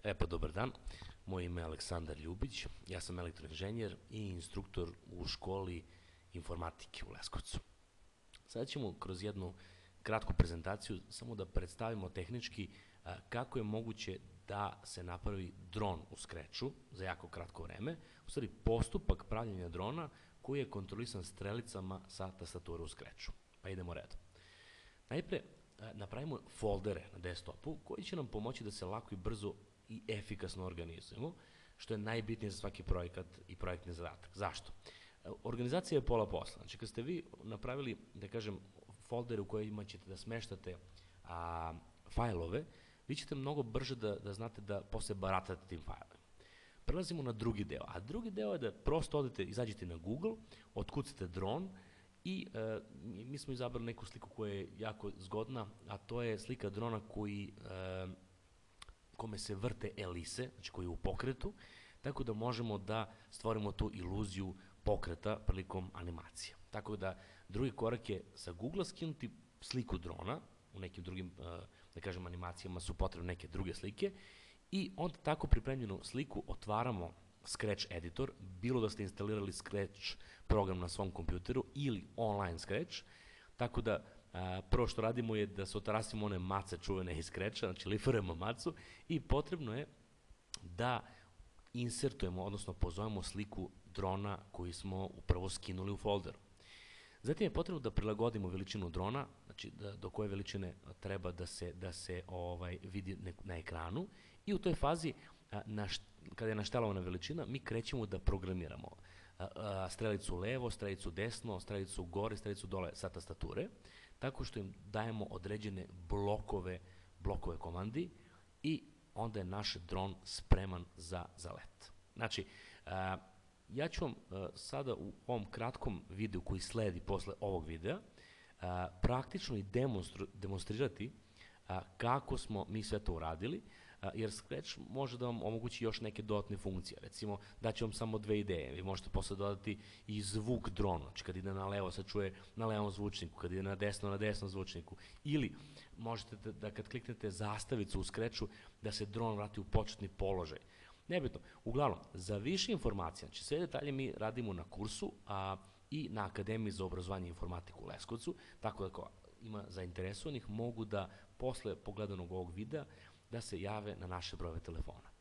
Dobar dan. Moje ime je Aleksandar Ljubić, ja sam elektroinženjer i instruktor u školi informatike u Leskovcu. Sada ćemo kroz jednu kratku prezentaciju samo da predstavimo tehnički kako je moguće da se napravi dron u Scratchu za jako kratko vreme, u stvari postupak pravljenja drona koji je kontrolisan strelicama sa tastature u Scratchu. Pa idemo redom. Najpre napravimo foldere na desktopu koji će nam pomoći da se lako i brzo i efikasno organizujemo, što je najbitnije za svaki projekat i projektni zadatak. Zašto? Organizacija je pola posla. Znači, kad ste vi napravili, da kažem, foldere u kojima ćete da smeštate fajlove, vi ćete mnogo brže da znate da posle baratate tim fajlovima. Prelazimo na drugi deo, a drugi deo je da prosto odete, izađete na Google, otkucate dron i mi smo izabrali neku sliku koja je jako zgodna, a to je slika drona kome se vrte elise, znači koji je u pokretu, tako da možemo da stvorimo tu iluziju pokreta prilikom animacije. Tako da drugi korak je sa Google skinuti sliku drona, u nekim drugim, da kažem, animacijama su potrebne neke druge slike i onda tako pripremljenu sliku otvaramo Scratch editor, bilo da ste instalirali Scratch program na svom kompjuteru ili online Scratch, tako da prvo što radimo je da se otarasimo one mace čuvene iz Scratcha, znači liferujemo macu i potrebno je da insertujemo, odnosno pozovemo sliku drona koji smo upravo skinuli u folderu. Zatim je potrebno da prilagodimo veličinu drona, znači do koje veličine treba da se vidi na ekranu i u toj fazi, kada je naštelovana veličina, mi krećemo da programiramo strelicu levo, strelicu desno, strelicu gore, strelicu dole sa tastature, tako što im dajemo određene blokove komandi i onda je naš dron spreman za let. Znači, ja ću vam sada u ovom kratkom videu koji sledi posle ovog videa praktično i demonstrirati kako smo mi sve to uradili, jer Scratch može da vam omogući još neke dodatne funkcije. Recimo, daću vam samo dve ideje. Vi možete posle dodati i zvuk drona, znači kad ide na levo se čuje na levom zvučniku, kad ide na desnom zvučniku. Ili možete da kad kliknete zastavicu u Scratchu da se dron vrati u početni položaj. Nebitno. Uglavnom, za više informacija, znači sve detalje mi radimo na kursu i na Akademiji za obrazovanje i informatiku u Leskovcu, tako da ako ima zainteresovanih mogu da posle pogledanog ovog videa da se jave na naše brojeve telefona.